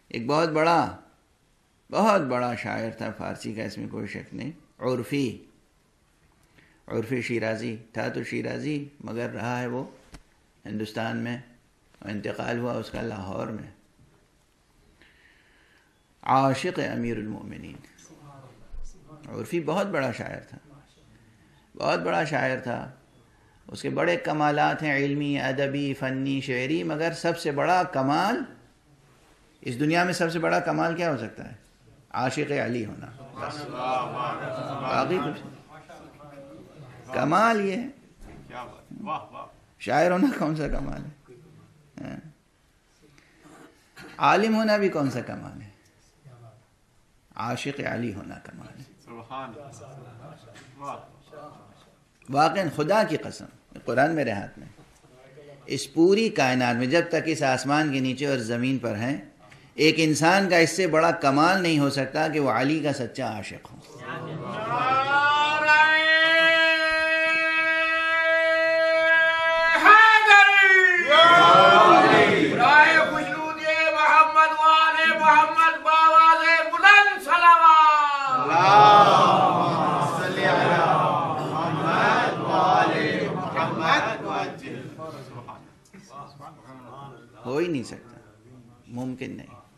ایک بہت بڑا شاعر تھا فارسی کا، اس میں کوئی شک نہیں، عرفی شیرازی تھا، تو شیرازی مگر رہا ہے وہ ہندوستان میں، انتقال ہوا اس کا لاہور میں. عاشق امیر المومنین عرفی بہت بڑا شاعر تھا، اس کے بڑے کمالات ہیں، علمی، ادبی، فنی، شعری، مگر سب سے بڑا کمال اس دنیا میں، سب سے بڑا کمال کیا ہو سکتا ہے؟ عاشق علی ہونا. بس باقی کچھ کمال یہ ہے. شاعر ہونا کون سا کمال ہے؟ عالم ہونا بھی کون سا کمال ہے؟ عاشق علی ہونا کمال ہے. واقعا خدا کی قسم، قرآن میرے ہاتھ میں، اس پوری کائنات میں جب تک اس آسمان کے نیچے اور زمین پر ہیں، ایک انسان کا اس سے بڑا کمال نہیں ہو سکتا کہ وہ علی کا سچا عاشق ہو. ہو ہی نہیں سکتا، ممکن نہیں.